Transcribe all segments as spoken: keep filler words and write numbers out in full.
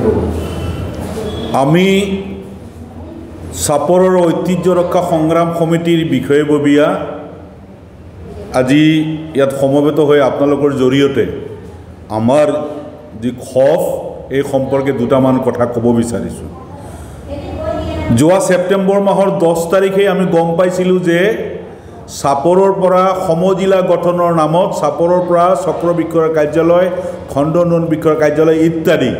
আমি চাপৰৰ ঐতিহ্য ৰক্ষা সংগ্ৰাম সমিতিৰ বিষয়ববীয়া আজি ইয়াত সমবেত হৈ আপোনালোকৰ জৰিয়তে আমাৰ যি খফ এই সম্পৰ্কে দুটামান কথা ক'ব বিচাৰিছোঁ। যোৱা ছেপ্টেম্বৰ মাহৰ দহ তাৰিখে আমি গম পাইছিলোঁ যে চাপৰৰ পৰা সমজিলা গঠনৰ নামত চাপৰৰ পৰা চক্ৰ বিষয়াৰ কাৰ্যালয়, খণ্ড উন্নয়ন বিষয়াৰ কাৰ্যালয় ইত্যাদি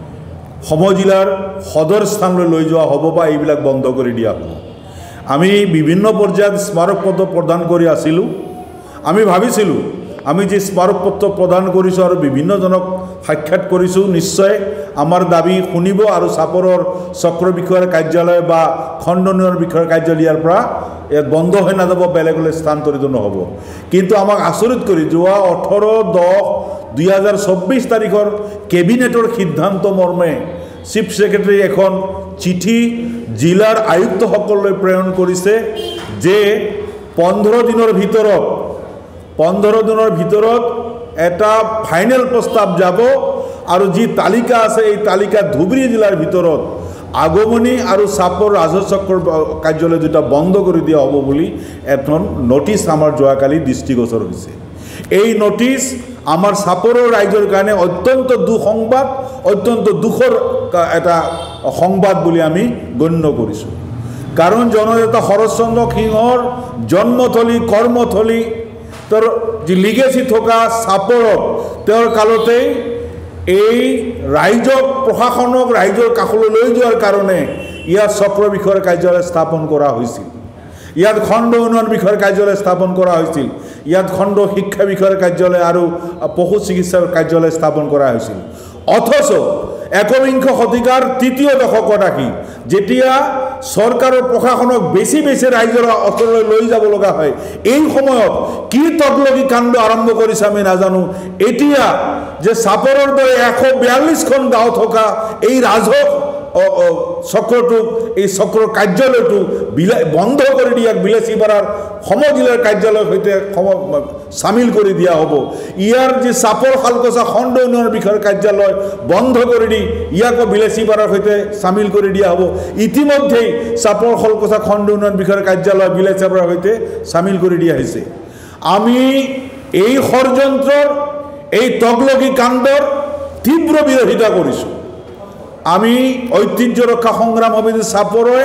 সমজিলাৰ সদৰ স্থানলৈ লৈ যোৱা হ'ব বা এইবিলাক বন্ধ কৰি দিয়া হ'ব। আমি বিভিন্ন পৰ্যায়ত স্মাৰকপত্ৰ প্ৰদান কৰি আছিলোঁ। আমি ভাবিছিলোঁ আমি যে স্মাৰকপত্ৰ প্ৰদান কৰিছোঁ আৰু বিভিন্নজনক সাক্ষাৎ কৰিছোঁ, নিশ্চয় আমাৰ দাবী শুনিব আৰু চাপৰৰ চক্ৰ বিষয়াৰ কাৰ্যালয় বা খণ্ড উন্নয়ন বিষয়াৰ কাৰ্যালয় ইয়াৰ পৰা ইয়াত বন্ধ হৈ নাযাব, বেলেগলৈ স্থানান্তৰিত নহ'ব। কিন্তু আমাক আচৰিত কৰি যোৱা ওঠৰ দহ দুই হাজাৰ চৌব্বিছ তাৰিখৰ কেবিনেটৰ সিদ্ধান্ত মৰ্মে চিফ ছেক্ৰেটাৰী এখন চিঠি জিলাৰ আয়ুক্তসকললৈ প্ৰেৰণ কৰিছে যে পোন্ধৰ দিনৰ ভিতৰত পোন্ধৰ দিনৰ ভিতৰত এটা ফাইনেল প্ৰস্তাৱ যাব আৰু যি তালিকা আছে এই তালিকা ধুবুৰী জিলাৰ ভিতৰত আগমনী আৰু চাপৰ ৰাজচক্ৰ কাৰ্যালয় দুটা বন্ধ কৰি দিয়া হ'ব বুলি এখন নটিচ আমাৰ যোৱাকালি দৃষ্টিগোচৰ হৈছে। এই নটিচ আমাৰ চাপৰৰ ৰাইজৰ কাৰণে অত্যন্ত দুঃসংবাদ, অত্যন্ত দুখৰ এটা সংবাদ বুলি আমি গণ্য কৰিছোঁ। কাৰণ জননেতা শৰৎচন্দ্ৰ সিংহৰ জন্মথলী, কৰ্মথলী, তেওঁৰ যি লিগেচি থকা চাপৰত তেওঁৰ কালতেই এই ৰাইজক প্ৰশাসনক ৰাইজৰ কাষলৈ লৈ যোৱাৰ কাৰণে ইয়াত চক্ৰ বিষয়াৰ কাৰ্যালয় স্থাপন কৰা হৈছিল, ইয়াত খণ্ড উন্নয়ন বিষয়াৰ কাৰ্যালয় স্থাপন কৰা হৈছিল, ইয়াত খণ্ড শিক্ষা বিষয়াৰ কাৰ্যালয় আৰু পশু চিকিৎসাৰ কাৰ্যালয় স্থাপন কৰা হৈছিল। অথচ একবিংশ শতিকাৰ তৃতীয় দশকত আহি যেতিয়া চৰকাৰৰ প্ৰশাসনক বেছি বেছি ৰাইজৰ ওচৰলৈ লৈ যাব লগা হয়, এই সময়ত কি তগলগী কাণ্ড আৰম্ভ কৰিছে আমি নাজানো। এতিয়া যে চাপৰৰ দৰে এশ বিয়াল্লিছখন গাঁও থকা এই ৰাজহ চক্ৰটোক, এই চক্ৰৰ কাৰ্যালয়টো বিলা বন্ধ কৰি দিয়াক বিলাচীপাৰাৰ সমজিলাৰ কাৰ্যালয়ৰ সৈতে চামিল কৰি দিয়া হ'ব। ইয়াৰ যি চাপৰ শালকচা খণ্ড উন্নয়ন বিষয়াৰ কাৰ্যালয় বন্ধ কৰি দি ইয়াকো বিলাচীপাৰাৰ সৈতে চামিল কৰি দিয়া হ'ব। ইতিমধ্যেই চাপৰ শালকচা খণ্ড উন্নয়ন বিষয়াৰ কাৰ্যালয় বিলাচীপাৰাৰ সৈতে চামিল কৰি দিয়া হৈছে। আমি এই ষড়যন্ত্ৰৰ, এই তগলগী কাণ্ডৰ তীব্ৰ বিৰোধিতা কৰিছোঁ। আমি ঐতিহ্য ৰক্ষা সংগ্ৰাম সমিতি চাপৰে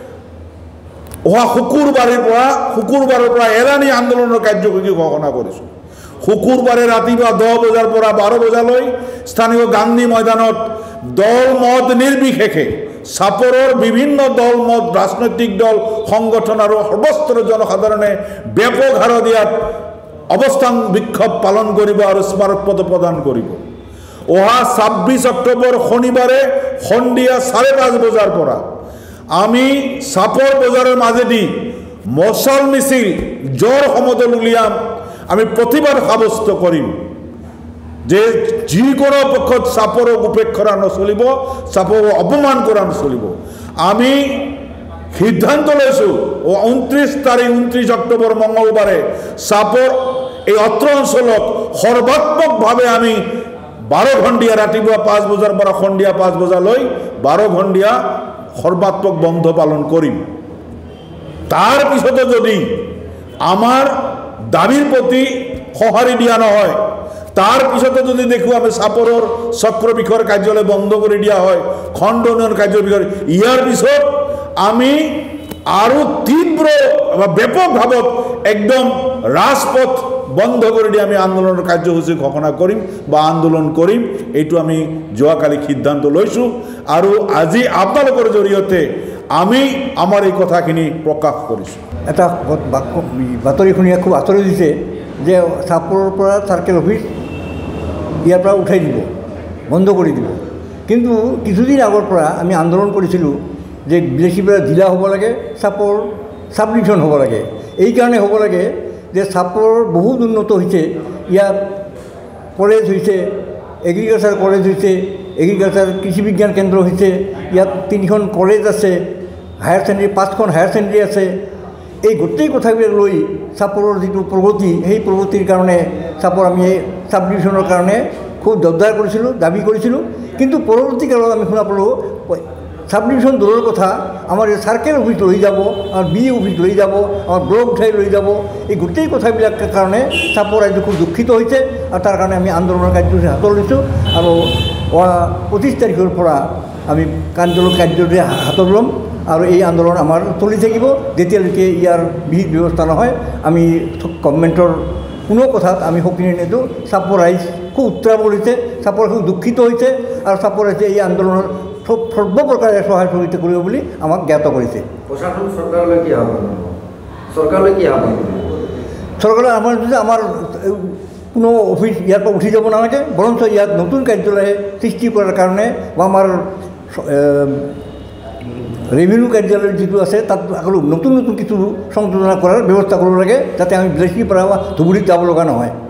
অহা শুকুৰবাৰৰ পৰা শুকুৰবাৰৰ পৰা এলানি আন্দোলনৰ কাৰ্যসূচী ঘোষণা কৰিছোঁ। শুকুৰবাৰে ৰাতিপুৱা দহ বজাৰ পৰা বাৰ বজালৈ স্থানীয় গান্ধী ময়দানত দল মত নিৰ্বিশেষে চাপৰৰ বিভিন্ন দল মত, ৰাজনৈতিক দল, সংগঠন আৰু সৰ্বস্তৰৰ জনসাধাৰণে ব্যাপক হাৰ দিয়াত অৱস্থান বিক্ষোভ পালন কৰিব আৰু স্মাৰকপত্ৰ প্ৰদান কৰিব। অহা ছাব্বিছ অক্টোবৰ শনিবাৰে সন্ধিয়া চাৰে পাঁচ বজাৰ পৰা আমি চাপৰ বজাৰৰ মাজেদি মশাল মিছিল জ্বৰ সমদল উলিয়াম। আমি প্ৰতিবাদ সাব্যস্ত কৰিম যে যিকোনো পক্ষত চাপৰক উপেক্ষা কৰা নচলিব, চাপৰক অপমান কৰা নচলিব। আমি সিদ্ধান্ত লৈছোঁ ঊনত্ৰিছ তাৰিখ ঊনত্ৰিছ অক্টোবৰ মঙলবাৰে চাপৰ এই অত্ৰ অঞ্চলত সৰ্বাত্মকভাৱে আমি বাৰ ঘণ্টীয়া ৰাতিপুৱা পাঁচ বজাৰ পৰা সন্ধিয়া পাঁচ বজালৈ বাৰ ঘণ্টীয়া সৰ্বাত্মক বন্ধ পালন কৰিম। তাৰ পিছতো যদি আমাৰ দাবীৰ প্ৰতি সঁহাৰি দিয়া নহয়, তাৰ পিছতো যদি দেখোঁ আমি চাপৰৰ চক্ৰ বিষয়াৰ কাৰ্যালয় বন্ধ কৰি দিয়া হয়, খণ্ড উন্নয়ন কাৰ্যালয় বিষয়, ইয়াৰ পিছত আমি আৰু তীব্ৰ বা ব্যাপকভাৱে একদম ৰাজপথ বন্ধ কৰি দি আমি আন্দোলনৰ কাৰ্যসূচী ঘোষণা কৰিম বা আন্দোলন কৰিম। এইটো আমি যোৱাকালি সিদ্ধান্ত লৈছোঁ আৰু আজি আপোনালোকৰ জৰিয়তে আমি আমাৰ এই কথাখিনি প্ৰকাশ কৰিছোঁ। এটা বাতৰি শুনি খুব আচৰিত হৈছে যে চাপৰৰ পৰা চাৰ্কেল অফিচ ইয়াৰ পৰা উঠাই দিব, বন্ধ কৰি দিব। কিন্তু কিছুদিন আগৰ পৰা আমি আন্দোলন কৰিছিলোঁ যে বিলাচীপাৰা জিলা হ'ব লাগে, চাপৰ চাব ডিভিশ্যন হ'ব লাগে। এইকাৰণে হ'ব লাগে যে চাপৰ বহুত উন্নত হৈছে, ইয়াত কলেজ হৈছে, এগ্ৰিকালচাৰ কলেজ হৈছে, এগ্ৰিকালচাৰ কৃষি বিজ্ঞান কেন্দ্ৰ হৈছে, ইয়াত তিনিখন কলেজ আছে, হায়াৰ ছেকেণ্ডেৰী পাঁচখন হায়াৰ ছেকেণ্ডেৰী আছে। এই গোটেই কথাবিলাক লৈ চাপৰৰ যিটো প্ৰগতি, সেই প্ৰগতিৰ কাৰণে চাপৰ আমি এই চাব ডিভিশ্যনৰ কাৰণে খুব জোৰদাৰ কৰিছিলোঁ, দাবী কৰিছিলোঁ। কিন্তু পৰৱৰ্তীকালত আমি শুনা পালোঁ সাব ডিভিশন দূৰৰ কথা আমাৰ চাৰ্কেল অফিচ লৈ যাব, আমাৰ বি অফিচ লৈ যাব, আমাৰ ব্লক উঠাই লৈ যাব। এই গোটেই কথাবিলাকৰ কাৰণে চাপৰ ৰাইজ খুব দুখিত হৈছে আৰু তাৰ কাৰণে আমি আন্দোলনৰ কাৰ্যসূচী হাতত লৈছোঁ আৰু পঁচিছ তাৰিখৰ পৰা আমি কাৰ্যালয় কাৰ্যসূচী হাতত ল'ম আৰু এই আন্দোলন আমাৰ চলি থাকিব যেতিয়ালৈকে ইয়াৰ বিহিত ব্যৱস্থা নহয়। আমি গভৰ্ণমেণ্টৰ কোনো কথাত আমি সকিনে নিদিওঁ। চাপৰ ৰাইজ খুব উত্ৰাৱল হৈছে, চাপৰ খুব দুখিত হৈছে আৰু চাপৰ ৰাইজে এই আন্দোলনৰ সৰ্বপ্ৰকাৰে সহায় সহযোগিতা কৰিব বুলি আমাক জ্ঞাত কৰিছে। প্ৰশাসন চৰকাৰলৈ কি আহ্বান চৰকাৰলৈ কি আহ্বান চৰকাৰে আমাৰ যদি আমাৰ কোনো অফিচ ইয়াৰ পৰা উঠি যাব নালাগে, বৰঞ্চ ইয়াত নতুন কাৰ্যালয় সৃষ্টি কৰাৰ কাৰণে বা আমাৰ ৰেভিনিউ কাৰ্যালয় যিটো আছে তাত আকৌ নতুন নতুন কিছু সংযোজনা কৰাৰ ব্যৱস্থা কৰিব লাগে, যাতে আমি বিদেশীৰ পৰা ধুবুৰীত যাব লগা নহয়।